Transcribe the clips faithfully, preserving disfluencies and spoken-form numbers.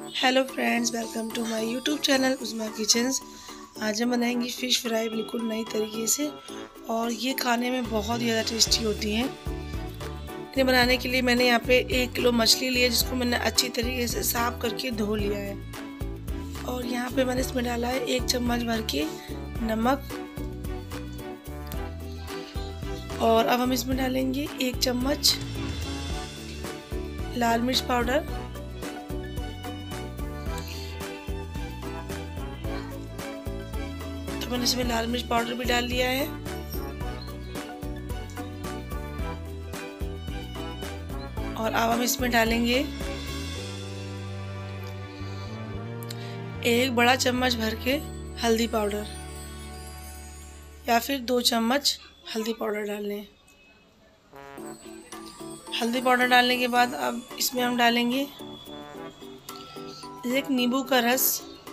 Hello friends, welcome to my YouTube channel Uzma kitchens. आज हम बनाएंगे फ़िश फ्राई बिल्कुल नई तरीके से, और ये खाने में बहुत ही ज़्यादा टेस्टी होती हैं। इन्हें बनाने के लिए मैंने यहाँ पे एक किलो मछली ली है, जिसको मैंने अच्छी तरीके से साफ़ करके धो लिया है। और यहाँ पे मैंने इसमें डाला है एक चम्मच भर के नमक, और अब हम इसमें डालेंगे एक चम्मच लाल मिर्च पाउडर, तो मैंने इसमें लाल मिर्च पाउडर भी डाल लिया है। और अब हम इसमें डालेंगे एक बड़ा चम्मच भर के हल्दी पाउडर, या फिर दो चम्मच हल्दी पाउडर डाल लें। हल्दी पाउडर डालने के बाद अब इसमें हम डालेंगे एक नींबू का रस,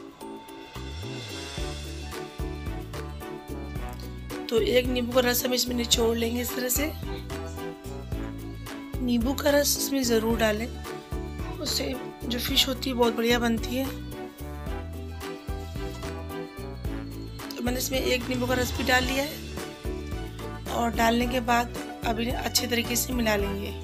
तो एक नींबू का रस हम इसमें निचोड़ लेंगे इस तरह से। नींबू का रस इसमें ज़रूर डालें, उससे जो फिश होती है बहुत बढ़िया बनती है। तो मैंने इसमें एक नींबू का रस भी डाल लिया है, और डालने के बाद अब इन्हें अच्छे तरीके से मिला लेंगे।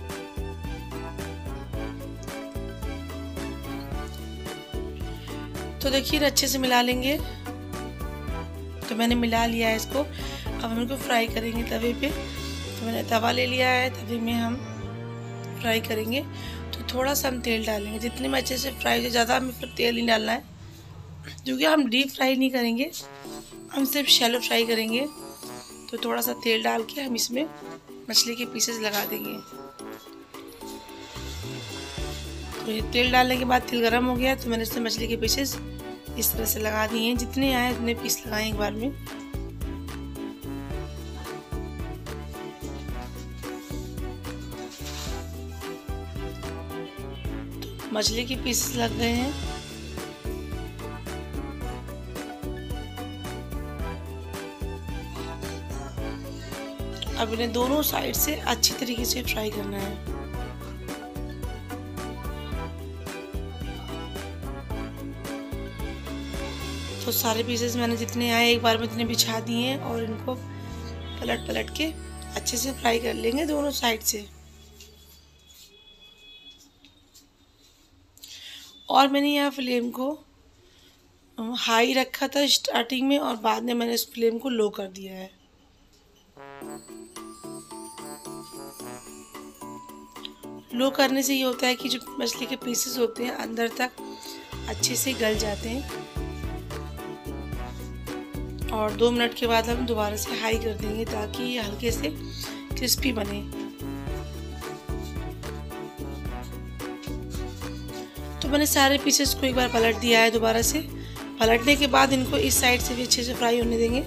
तो देखिए अच्छे से मिला लेंगे। तो मैंने मिला लिया है इसको। अब हम इनको फ्राई करेंगे तवे पे। तो मैंने तवा ले लिया है, तवे में हम फ्राई करेंगे। तो थोड़ा सा हम तेल डालेंगे, जितने में अच्छे से फ्राई हो, ज़्यादा हमें फिर तेल नहीं डालना है, क्योंकि हम डीप फ्राई नहीं करेंगे, हम सिर्फ शैलो फ्राई करेंगे। तो थोड़ा सा तेल डाल के हम इसमें मछली के पीसेस लगा देंगे। तो ये तेल डालने के बाद तेल गर्म हो गया, तो मैंने इसमें मछली के पीसेस इस तरह से लगा दिए हैं। जितने आए उतने पीस लगाएं एक बार में। तो मछली के पीसेस लग गए हैं। अब इन्हें दोनों साइड से अच्छी तरीके से फ्राई करना है। तो सारे पीसेस मैंने जितने आए एक बार में इतने बिछा दिए हैं, और इनको पलट पलट के अच्छे से फ्राई कर लेंगे दोनों साइड से। और मैंने यहाँ फ्लेम को हाई रखा था स्टार्टिंग में, और बाद में मैंने इस फ्लेम को लो कर दिया है। लो करने से ये होता है कि जो मछली के पीसेस होते हैं अंदर तक अच्छे से गल जाते हैं। और दो मिनट के बाद हम दोबारा से हाई कर देंगे, ताकि ये हल्के से क्रिस्पी बने। तो मैंने सारे पीसेस को एक बार पलट दिया है दोबारा से। पलटने के बाद इनको इस साइड से भी अच्छे से फ्राई होने देंगे,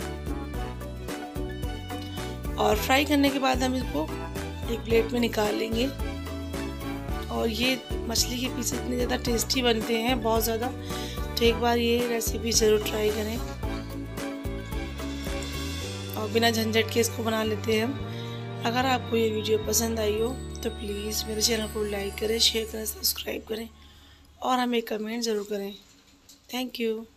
और फ्राई करने के बाद हम इसको एक प्लेट में निकाल लेंगे। और ये मछली के पीसेस इतने ज़्यादा टेस्टी बनते हैं, बहुत ज़्यादा। तो एक बार ये रेसिपी ज़रूर ट्राई करें, और बिना झंझट के इसको बना लेते हैं हम। अगर आपको ये वीडियो पसंद आई हो तो प्लीज़ मेरे चैनल को लाइक करें, शेयर करें, सब्सक्राइब करें, और हमें कमेंट ज़रूर करें। Thank you.